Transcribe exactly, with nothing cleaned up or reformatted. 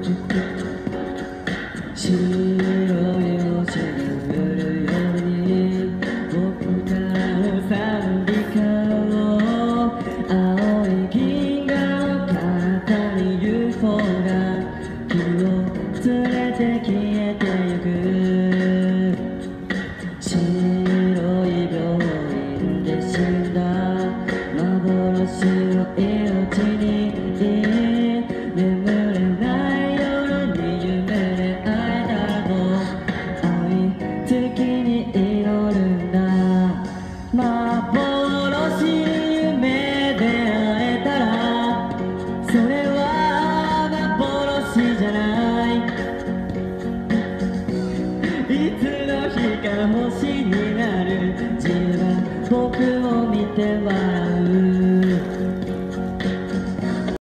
白い星が降るように僕から賛美歌を青い銀河の肩に ユーフォー が君を連れて消えてゆく白い病院で死んだ幻の命に眠れない夜に夢で会えたらと青い月に祈るんだ幻に夢で会えたらそれは幻じゃないいつの日か星